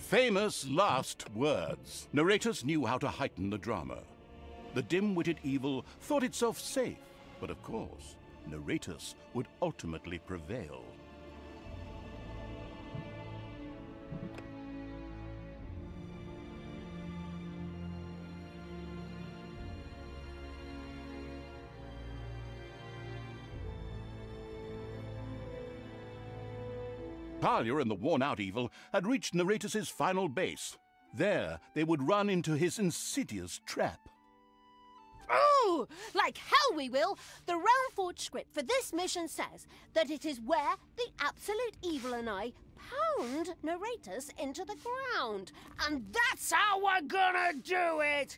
Famous last words. Narrators knew how to heighten the drama. The dim-witted evil thought itself safe, but of course, narrators would ultimately prevail. Talia and the worn-out evil had reached Narratus' final base. There, they would run into his insidious trap. Oh, like hell we will! The Realmforge script for this mission says that it is where the absolute evil and I pound Narratus into the ground. And that's how we're gonna do it!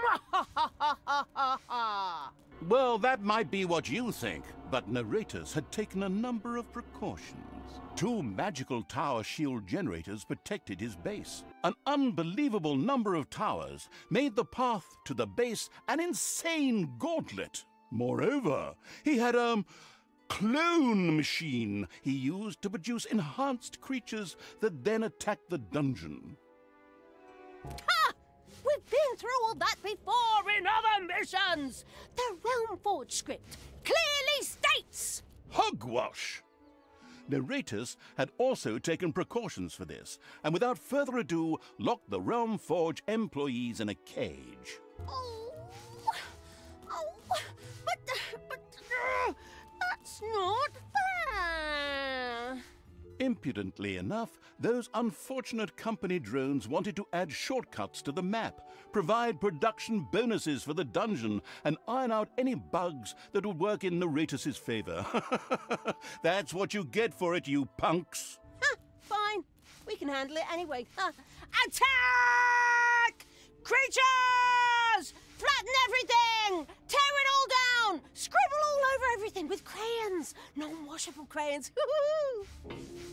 Well, that might be what you think, but Narratus had taken a number of precautions. 2 magical tower shield generators protected his base. An unbelievable number of towers made the path to the base an insane gauntlet. Moreover, he had a clone machine he used to produce enhanced creatures that then attacked the dungeon. Ha! We've been through all that before in other missions! The Realmforge script clearly states... Hogwash! Narratus had also taken precautions for this, and without further ado, locked the Realmforge employees in a cage. But that's not fair. Impudently enough, those unfortunate company drones wanted to add shortcuts to the map, provide production bonuses for the dungeon, and iron out any bugs that would work in Narratus' favor. That's what you get for it, you punks. Fine. We can handle it anyway. Attack! Creatures! Flatten everything! Tear it all down! Scribble all over everything with crayons! Non-washable crayons. Woohoo!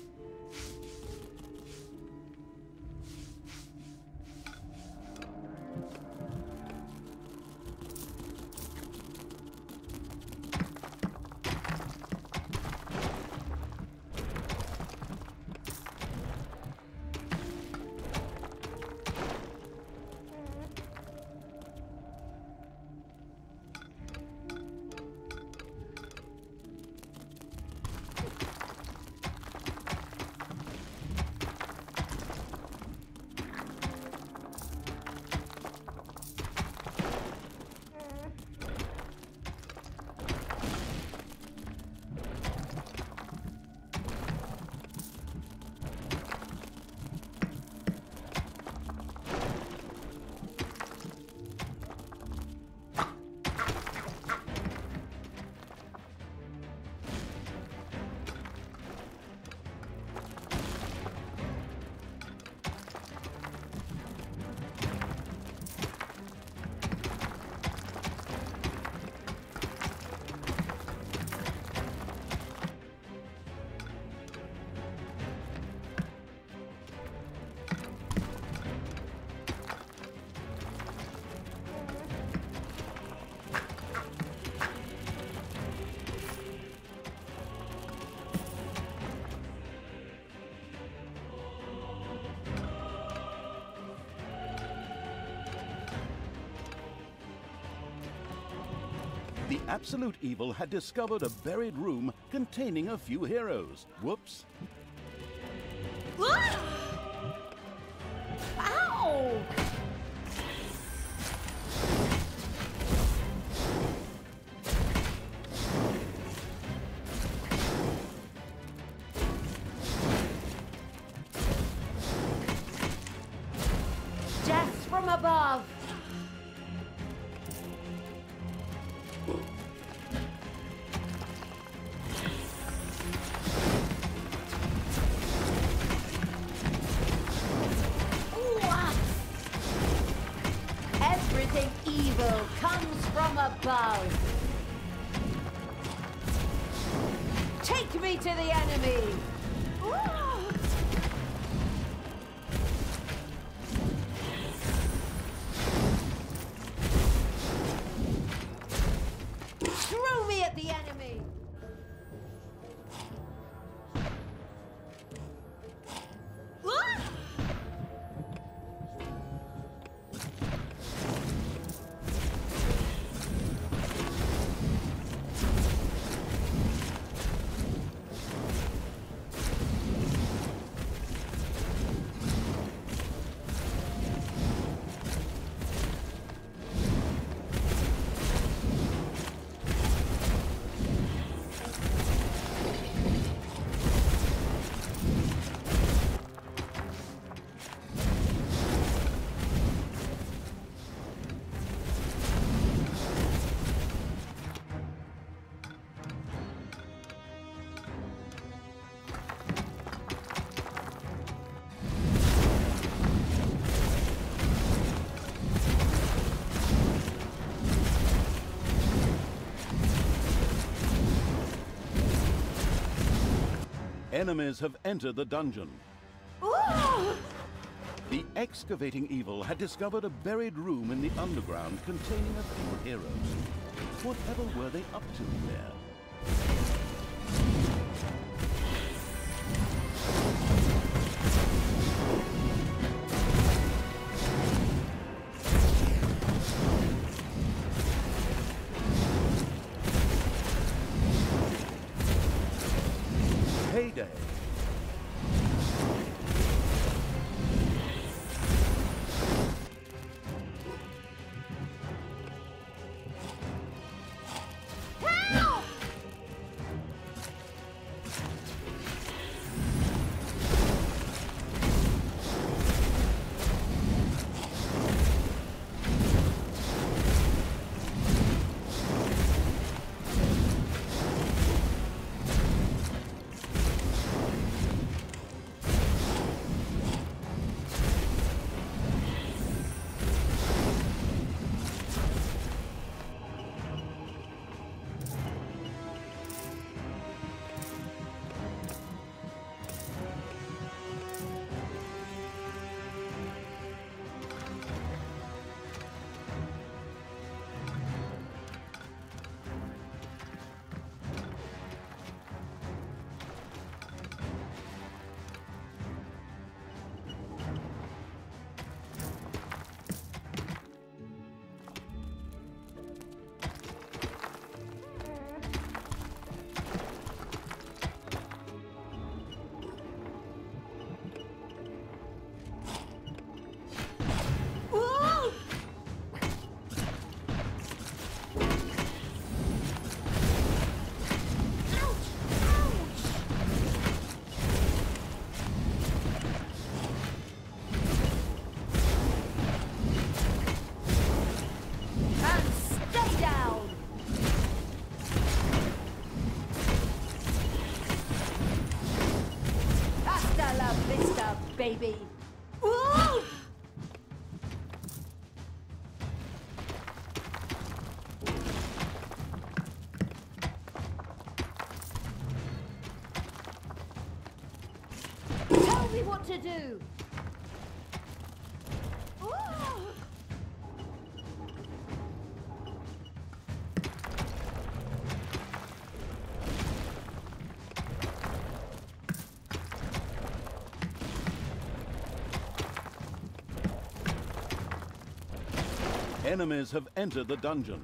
The absolute evil had discovered a buried room containing a few heroes. Whoops. Ow! Death from above! Everything evil comes from above. Take me to the enemy. Throw me at the enemy. Enemies have entered the dungeon. Ooh! The excavating evil had discovered a buried room in the underground containing a few heroes. Whatever were they up to there? Heyday! Baby. Ooh! Tell me what to do. Ooh! Enemies have entered the dungeon.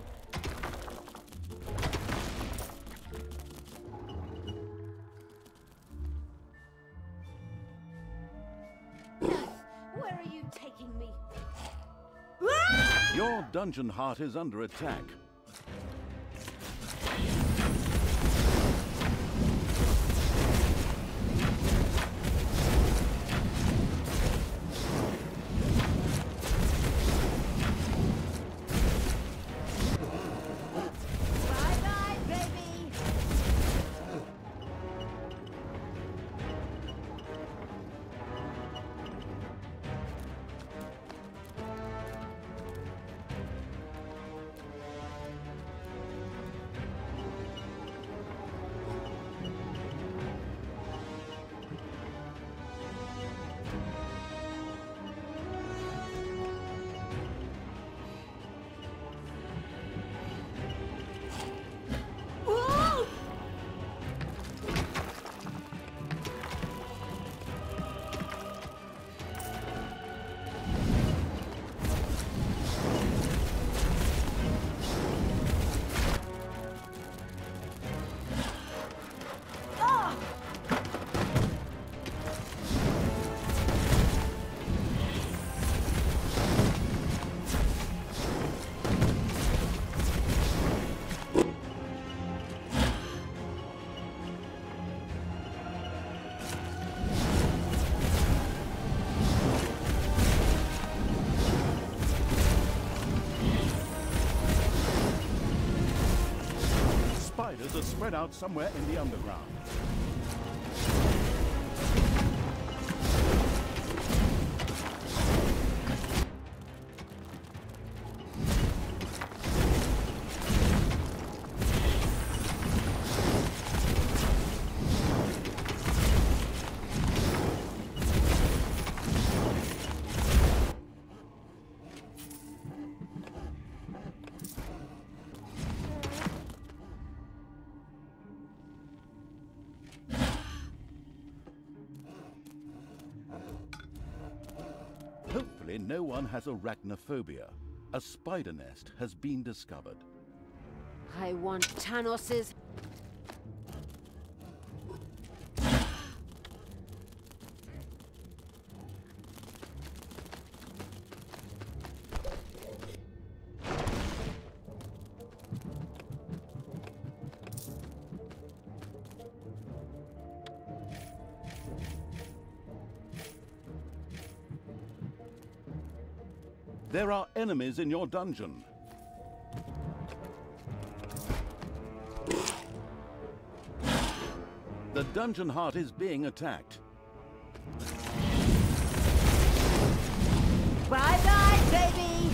Where are you taking me? Your dungeon heart is under attack. Spiders are spread out somewhere in the underground. Thankfully, no one has arachnophobia. A spider nest has been discovered. I want Tanos's... There are enemies in your dungeon. The dungeon heart is being attacked. Bye-bye, baby!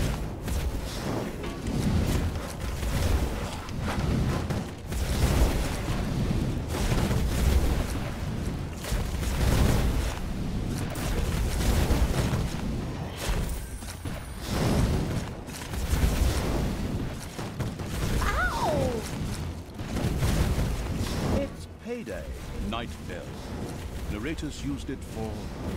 Payday, Night Bell. Narrators used it for...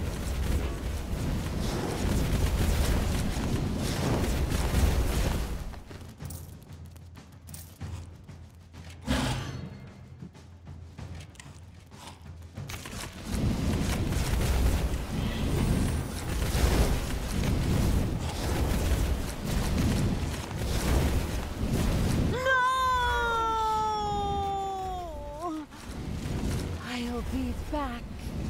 I'll be back.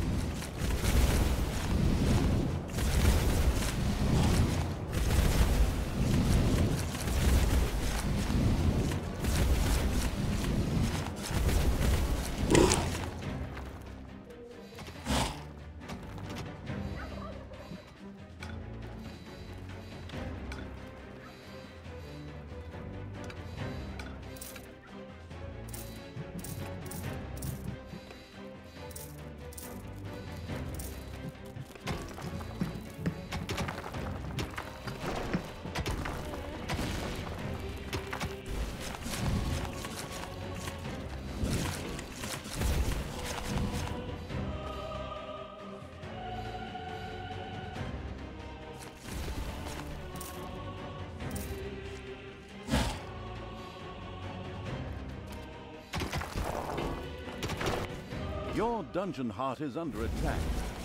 Your dungeon heart is under attack.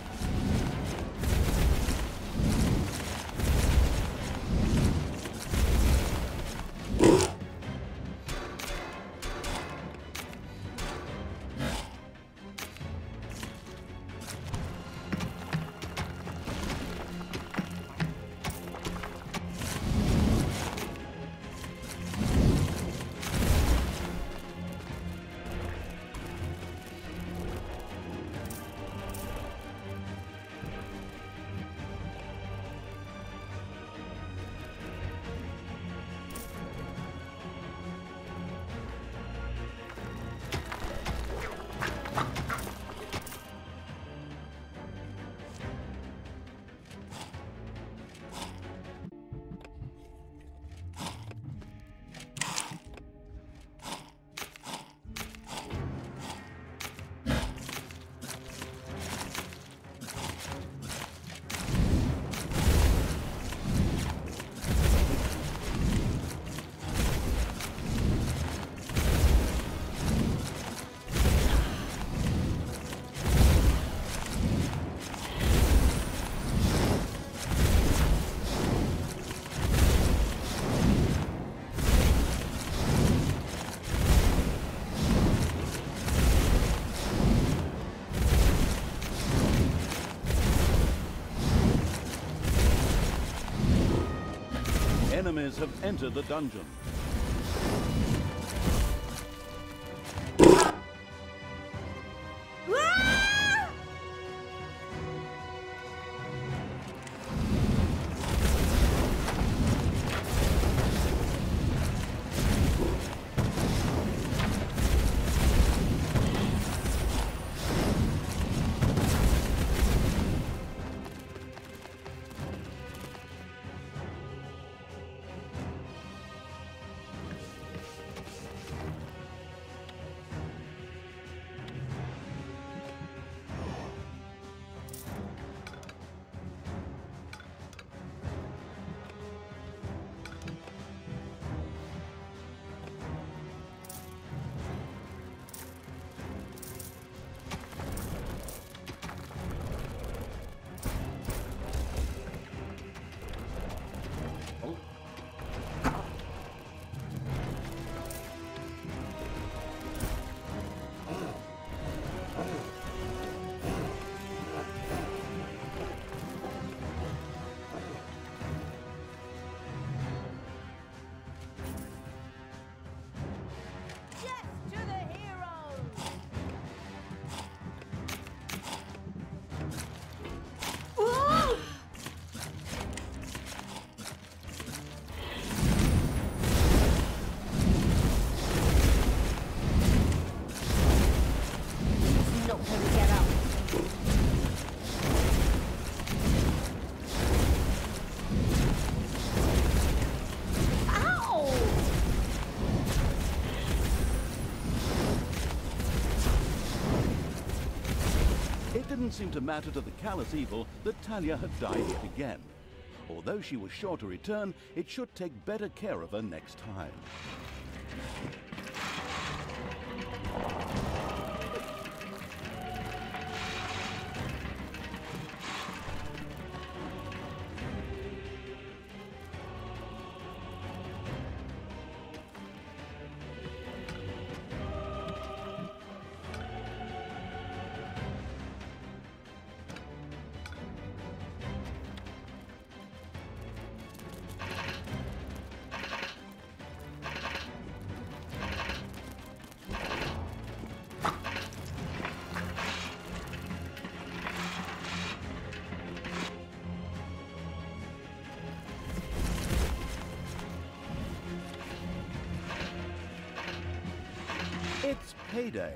Enemies have entered the dungeon. didn't seem to matter to the callous evil that Talia had died yet again. Although she was sure to return, it should take better care of her next time. It's payday.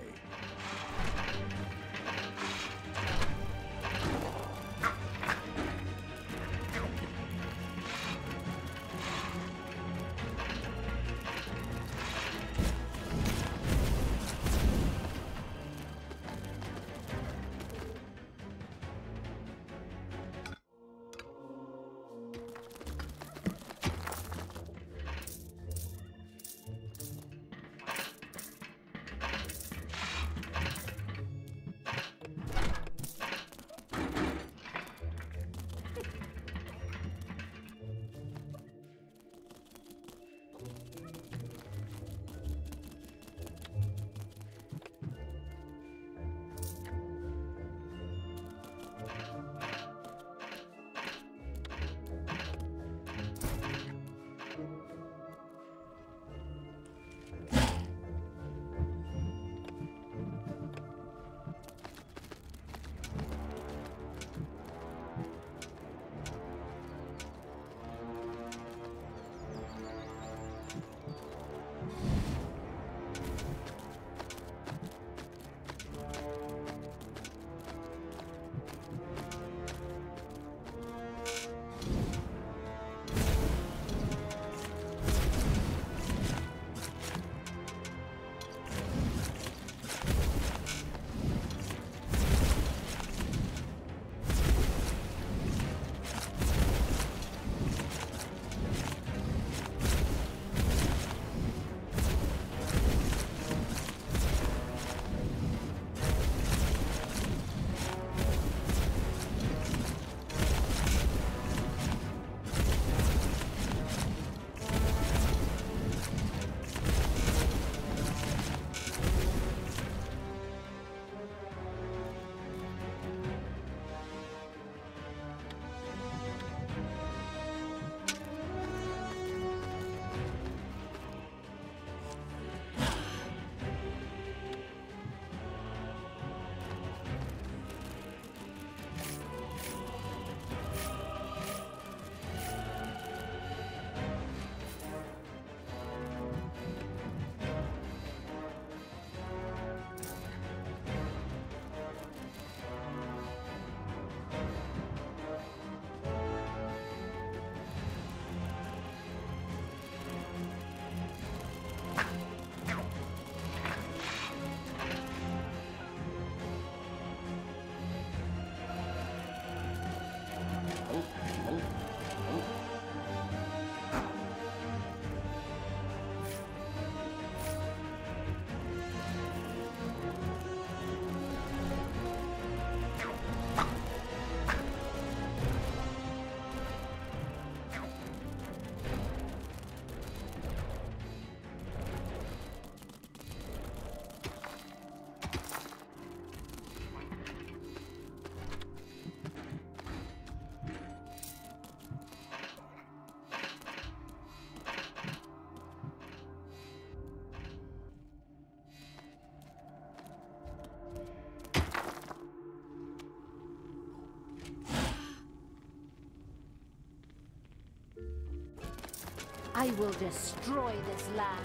I will destroy this land.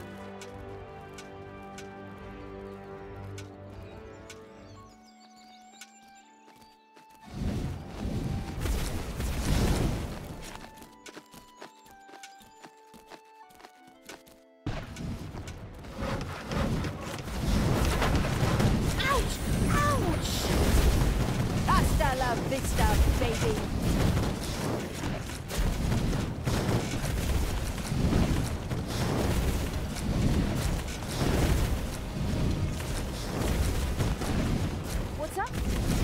What's up?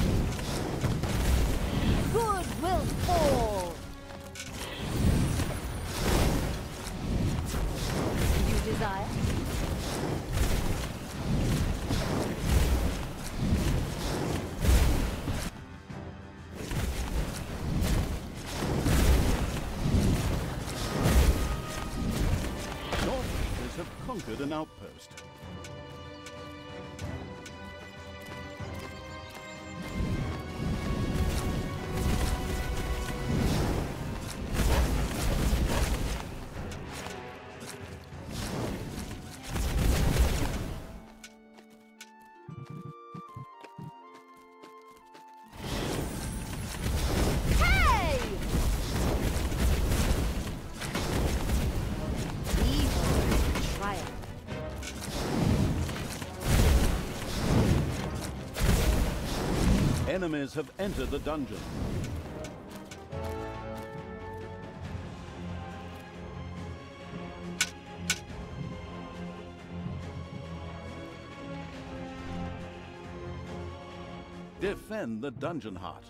Good will fall. You desire? Have conquered an outpost. Enemies have entered the dungeon. Defend the dungeon heart.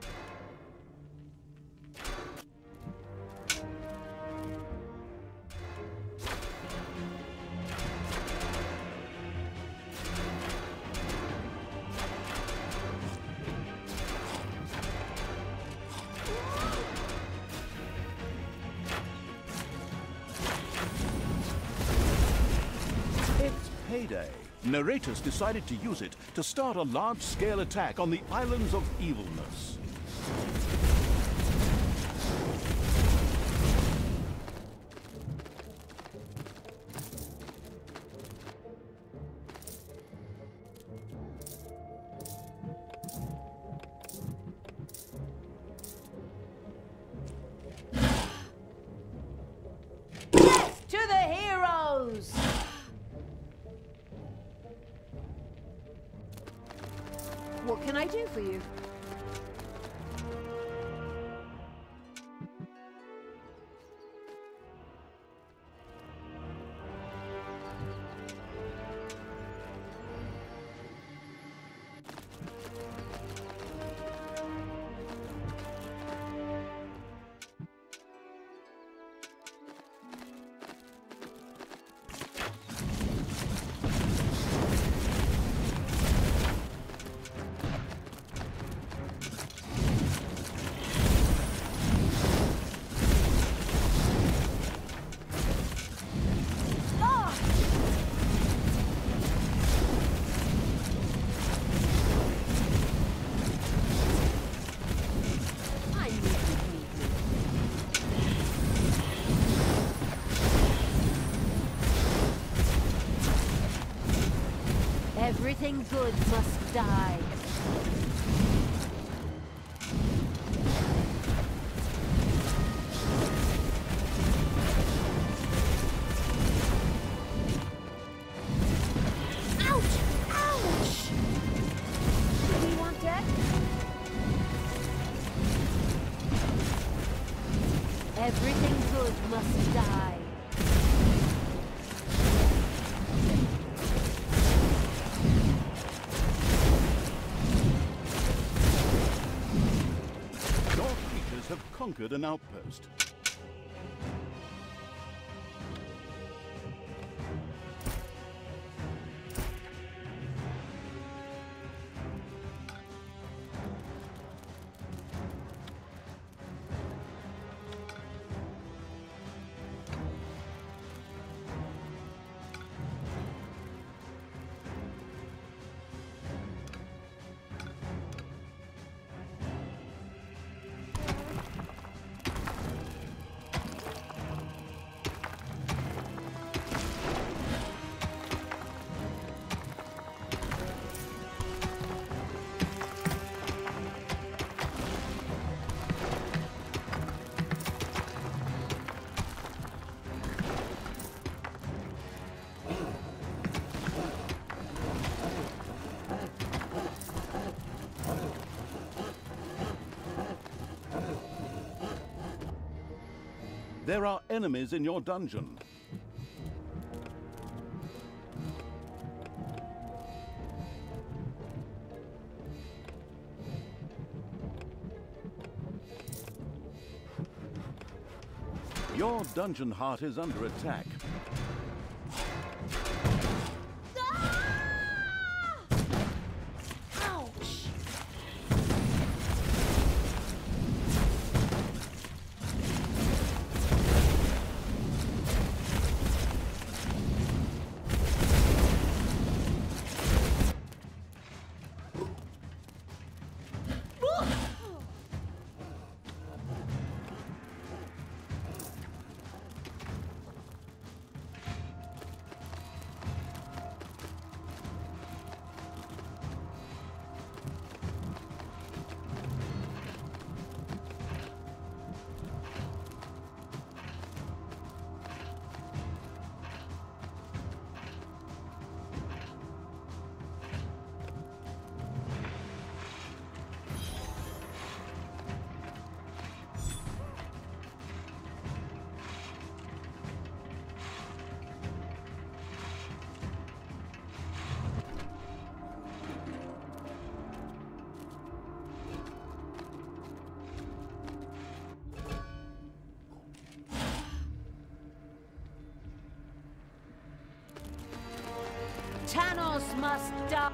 Payday. Narrators decided to use it to start a large-scale attack on the Islands of Evilness. To the heroes! What can I do for you? Everything good must die. Ouch! Ouch! Do we want death? Everything good must die. Have conquered an outpost. There are enemies in your dungeon. Your dungeon heart is under attack. Ouch! Thanos must die.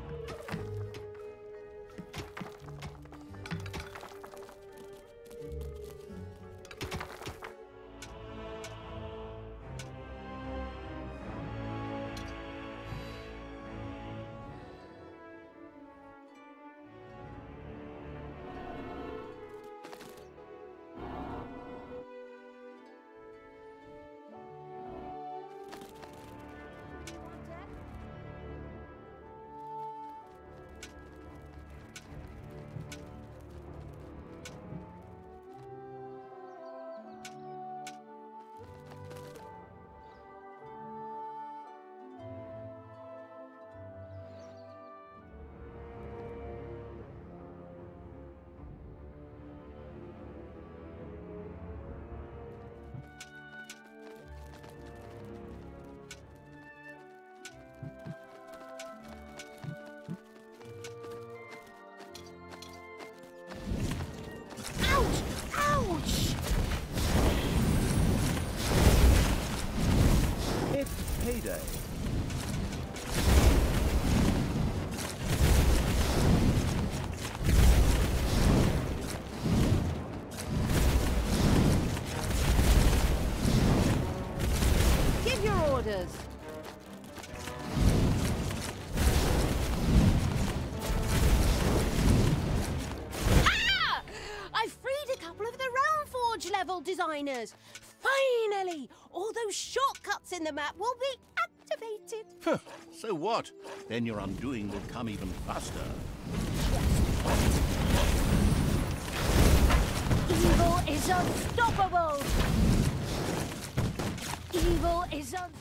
Payday. Give your orders. Ah! I freed a couple of the Realmforge level designers. Finally! All those shortcuts in the map will be activated. So what? Then your undoing will come even faster. Evil is unstoppable! Evil is unstoppable!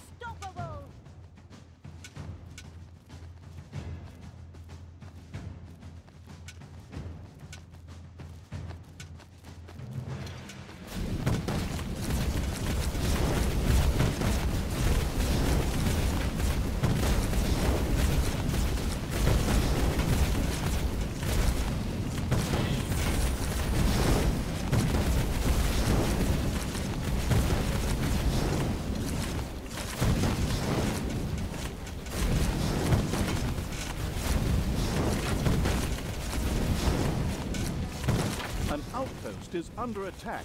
An outpost is under attack.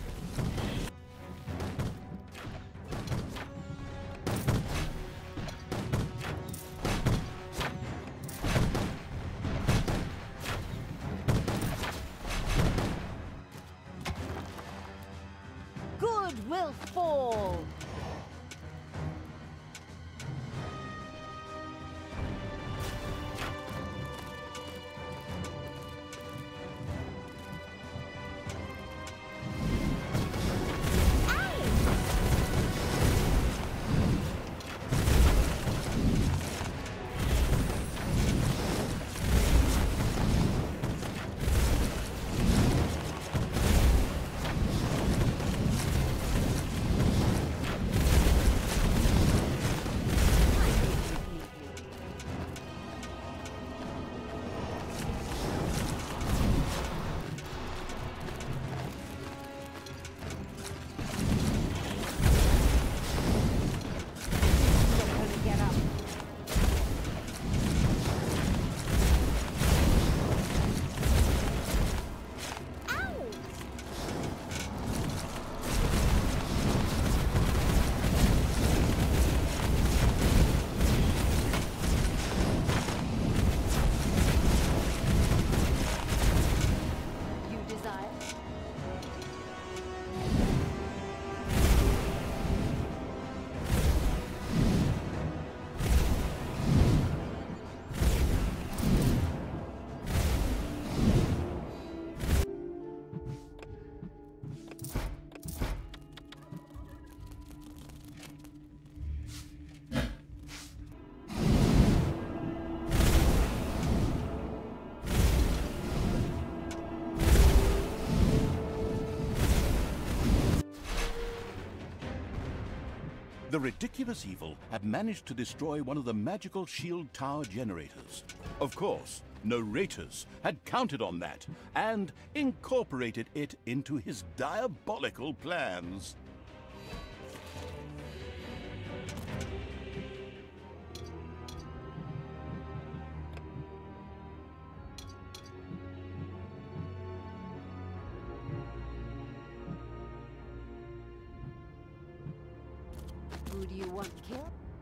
Good will fall! The ridiculous evil had managed to destroy one of the magical shield tower generators. Of course, Narratus had counted on that and incorporated it into his diabolical plans. Who do you want killed?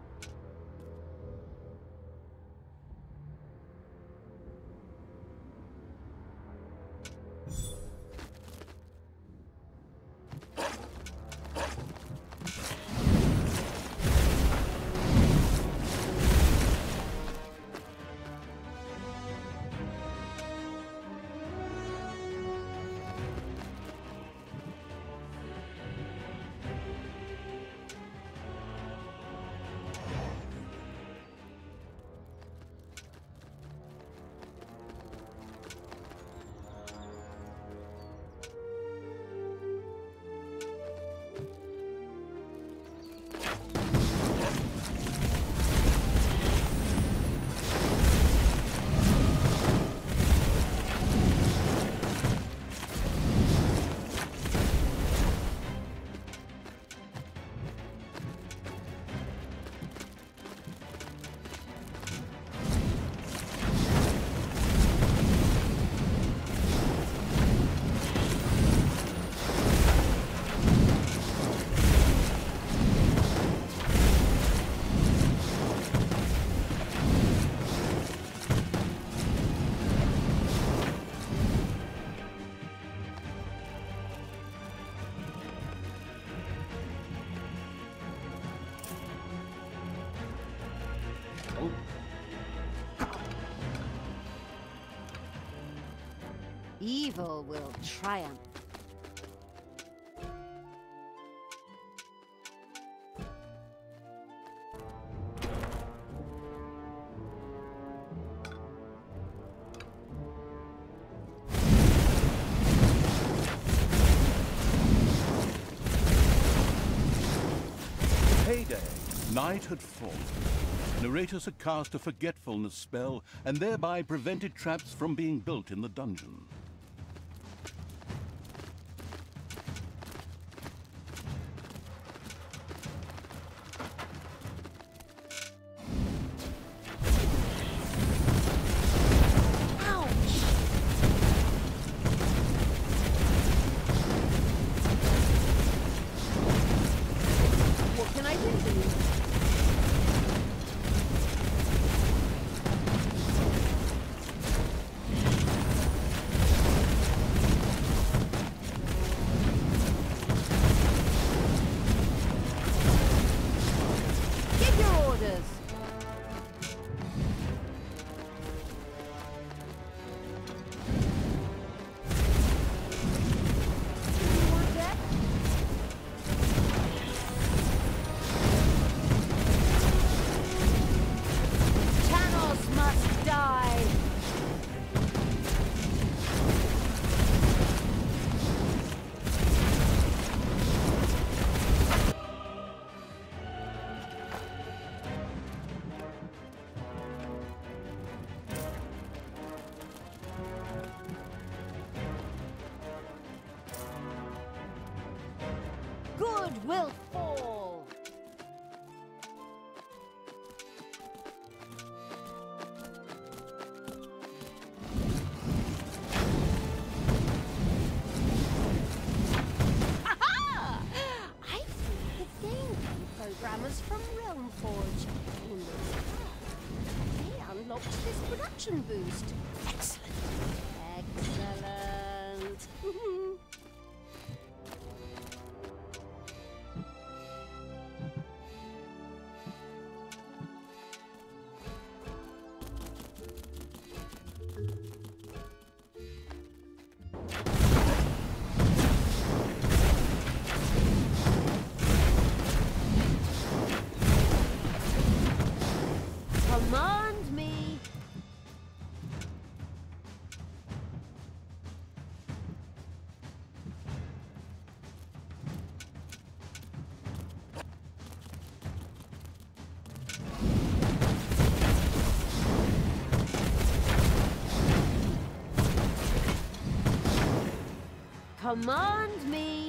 Evil will triumph. Payday. Night had fallen. Narratus had cast a forgetfulness spell and thereby prevented traps from being built in the dungeon. Good will fall. Aha! I think the game programmers from Realmforge in this path. They unlocked this production boost. Excellent. Excellent. Command me. Command me.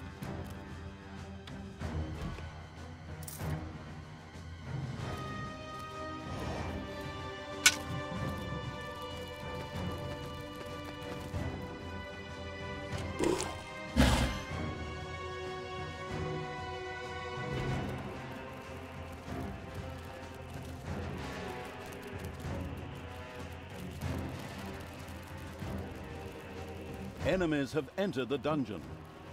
Enemies have entered the dungeon.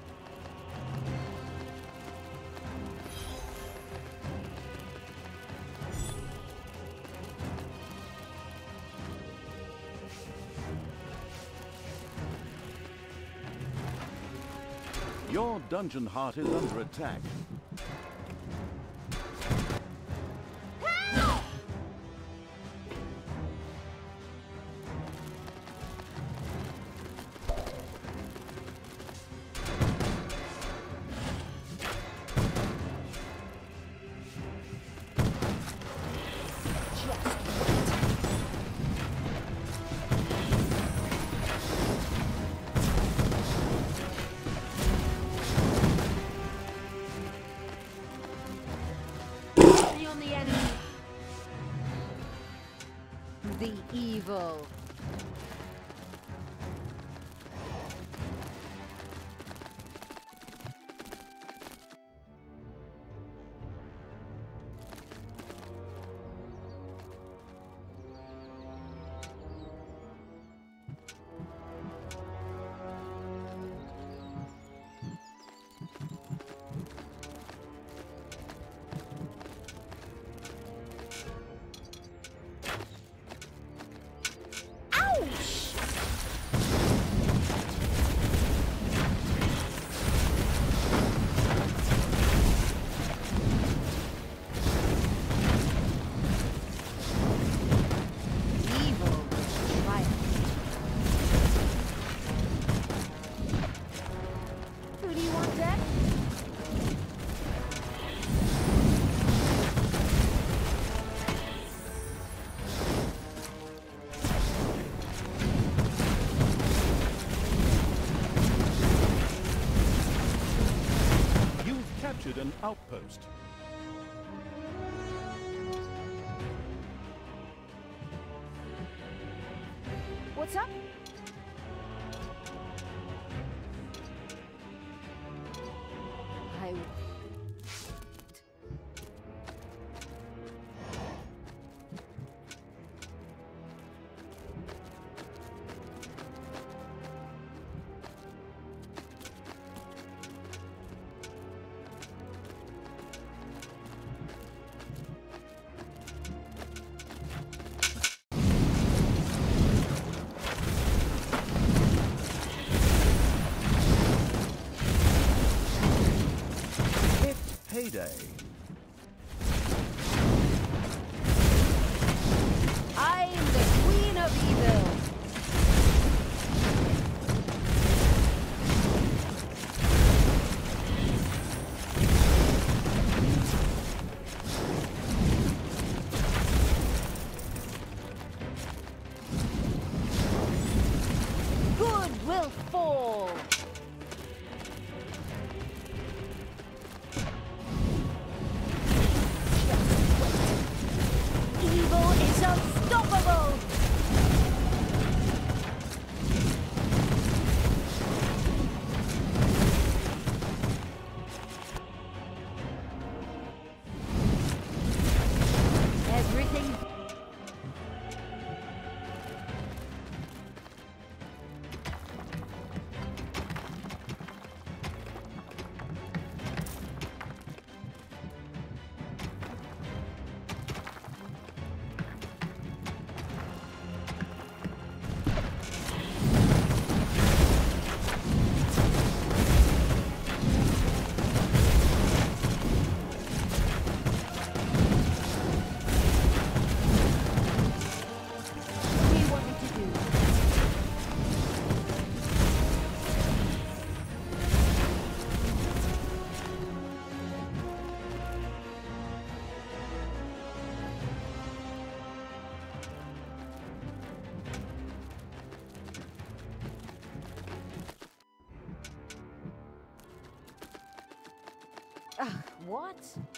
Your dungeon heart is under attack. The evil. An outpost. What's up? Payday. I'm the Queen of Evil. Good will fall. What?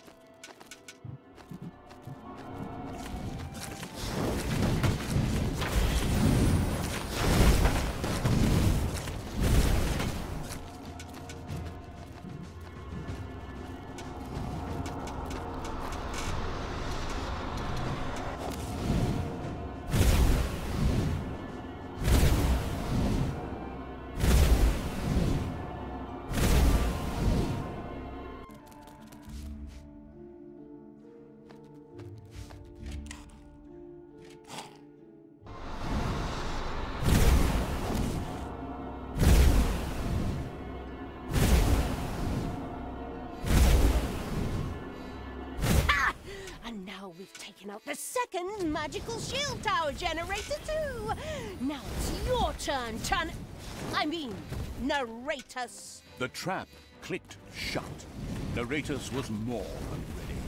And now we've taken out the second magical shield tower generator too. Now it's your turn, I mean, Narratus. The trap clicked shut. Narratus was more than ready.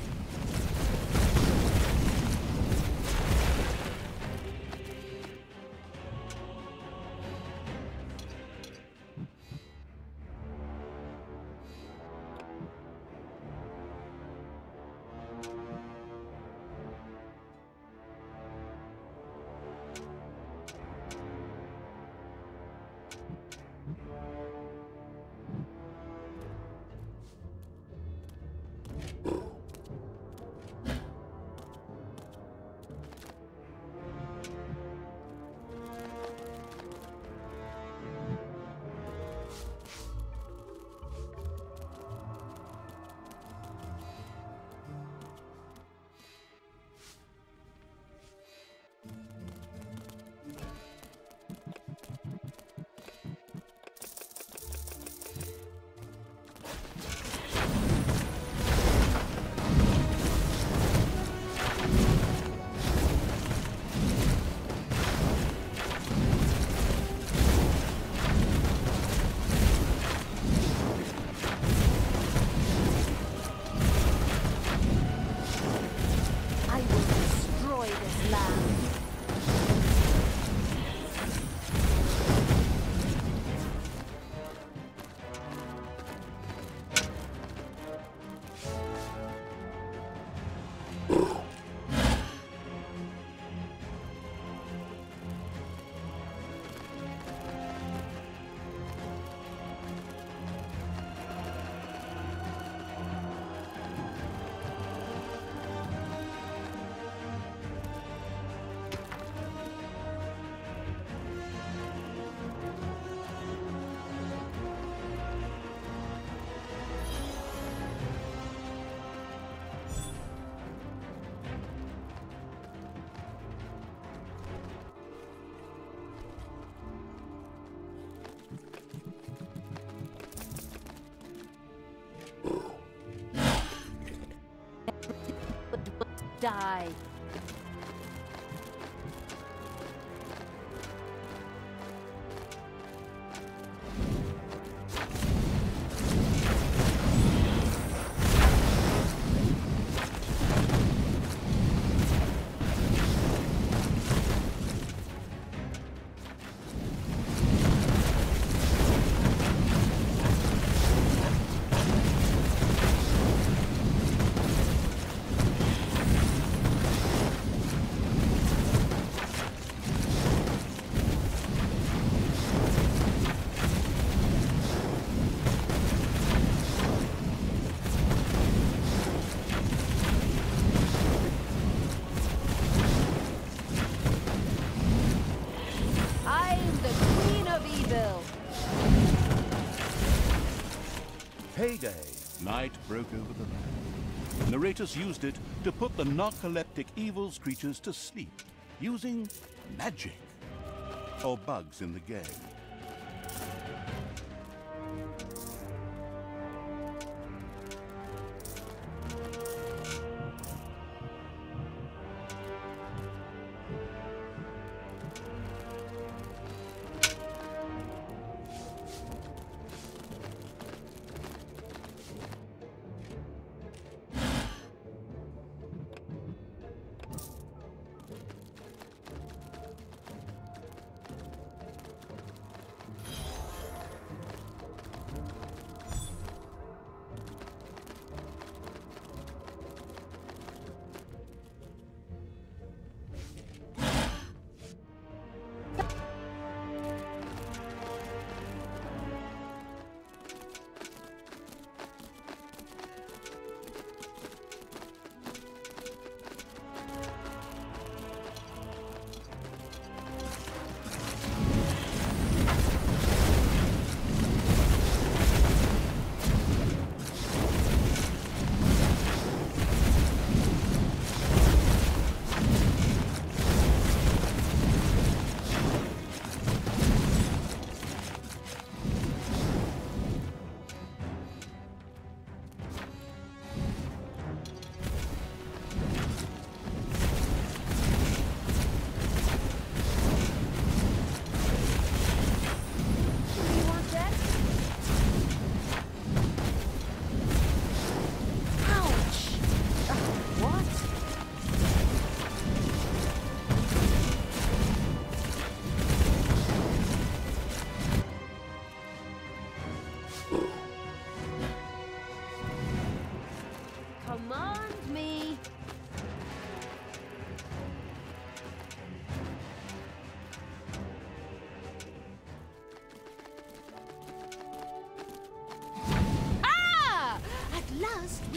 Die. Payday! Night broke over the land. Narratus used it to put the narcoleptic evils creatures to sleep, using magic. Or bugs in the game.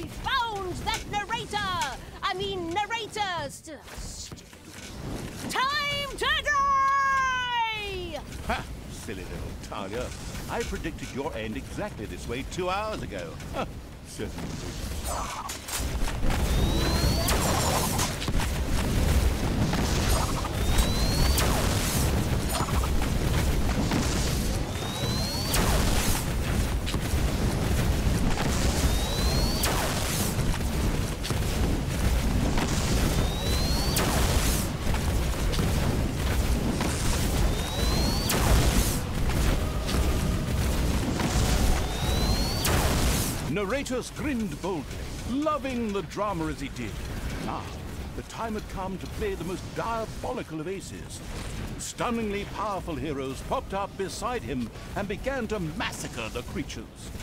found that narrator! I mean, narrators! Time to die! Ha! Silly little Talia. I predicted your end exactly this way 2 hours ago. Ha! Certainly. Narratus grinned boldly, loving the drama as he did. Now, the time had come to play the most diabolical of aces. Stunningly powerful heroes popped up beside him and began to massacre the creatures.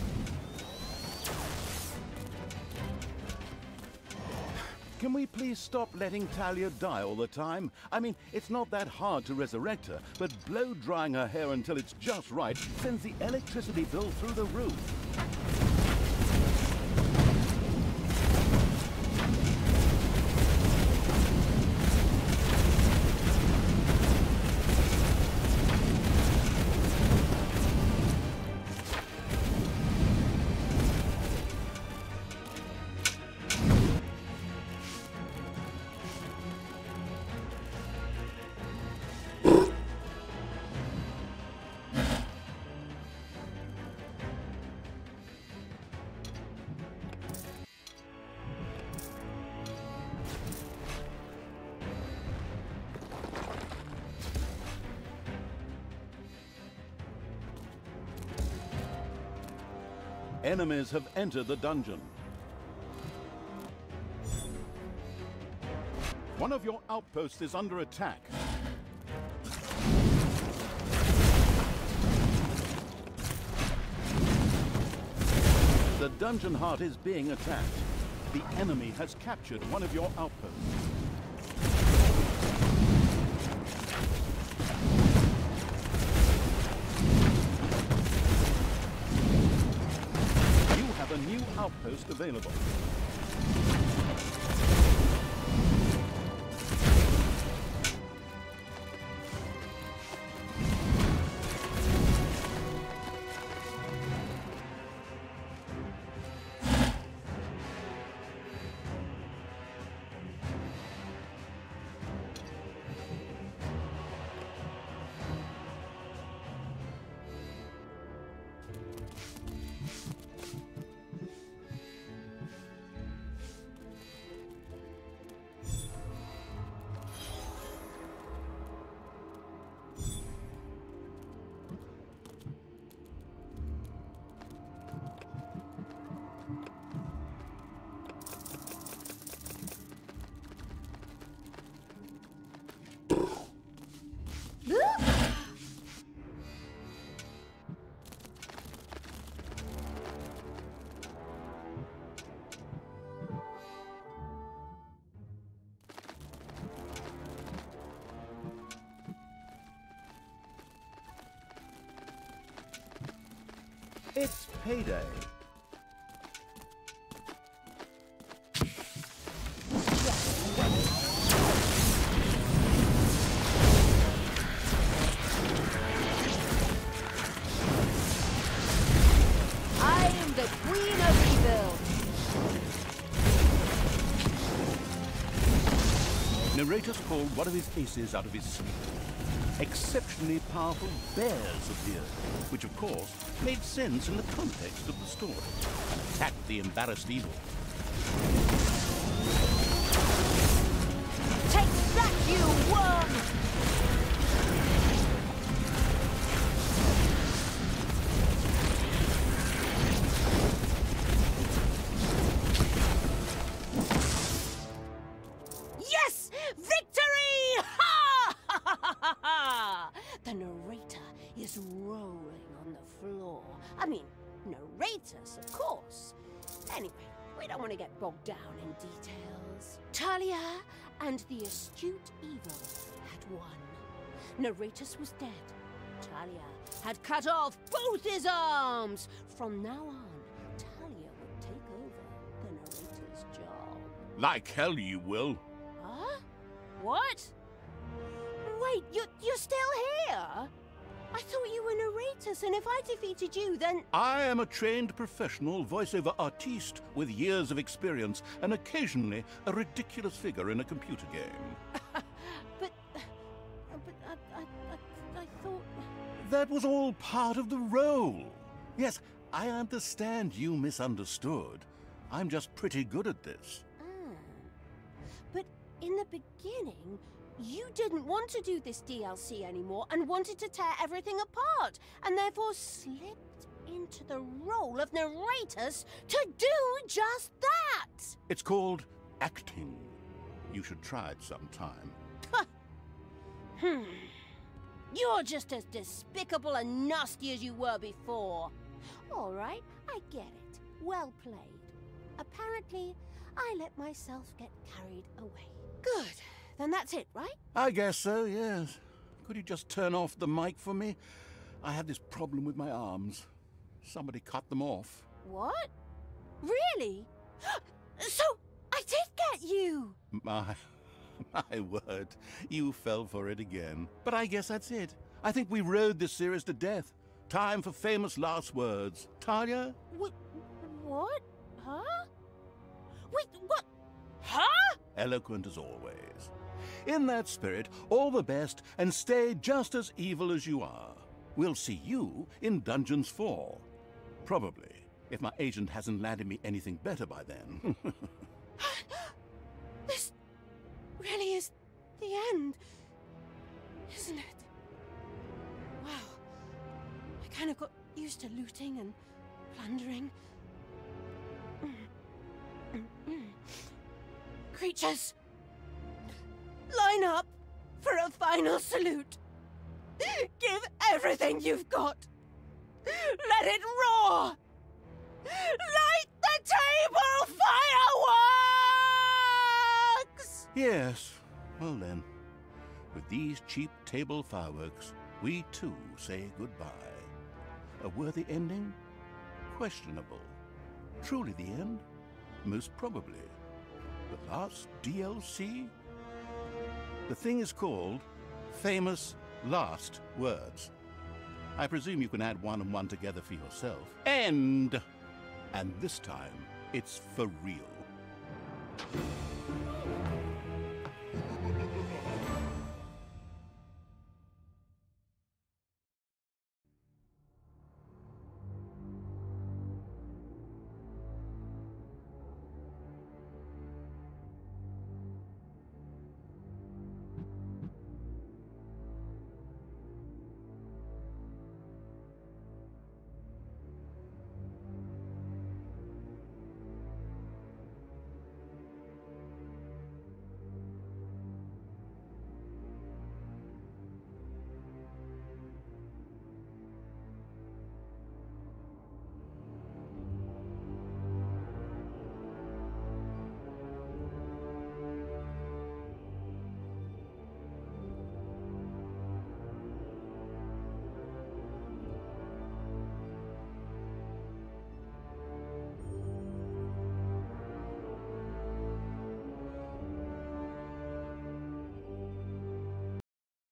Can we please stop letting Talia die all the time? I mean, it's not that hard to resurrect her, but blow-drying her hair until it's just right sends the electricity bill through the roof. Enemies have entered the dungeon. One of your outposts is under attack. The dungeon heart is being attacked. The enemy has captured one of your outposts. A new outpost available. It's payday. I am the Queen of Evil. Narrator's called one of his aces out of his sleep. Exceptionally powerful bears appeared, which of course made sense in the context of the story. Attacked the embarrassed evil. Take that, you worm! Yes! Victory! Ha! The narrator is rolling on the floor. I mean, narrators, of course. Anyway, we don't want to get bogged down in details. Talia and the astute evil had won. Narratus was dead. Talia had cut off both his arms. From now on, Talia would take over the narrator's job. Like hell you will. Huh? What? Wait, you're still here? I thought you were narrators, and if I defeated you, then... I am a trained professional voiceover artiste with years of experience and occasionally a ridiculous figure in a computer game. but I thought... That was all part of the role. Yes, I understand you misunderstood. I'm just pretty good at this. But in the beginning, you didn't want to do this DLC anymore and wanted to tear everything apart, and therefore slipped into the role of narrators to do just that! It's called acting. You should try it sometime. You're just as despicable and nasty as you were before. All right, I get it. Well played. Apparently, I let myself get carried away. Good. Then that's it, right? I guess so, yes. Could you just turn off the mic for me? I have this problem with my arms. Somebody cut them off. What? Really? So, I did get you! My word. You fell for it again. But I guess that's it. I think we rode this series to death. Time for famous last words. Talia? What? Huh? Wait, what? Huh? Eloquent as always. In that spirit, all the best, and stay just as evil as you are. We'll see you in Dungeons 4. Probably, if my agent hasn't landed me anything better by then. This really is the end, isn't it? Wow. I kind of got used to looting and plundering. Creatures, line up for a final salute. Give everything you've got. Let it roar. Light the table fireworks! Yes, well then, with these cheap table fireworks, we too say goodbye. A worthy ending? Questionable. Truly the end? Most probably. The last DLC? The thing is called Famous Last Words. I presume you can add one and one together for yourself. End! And this time, it's for real.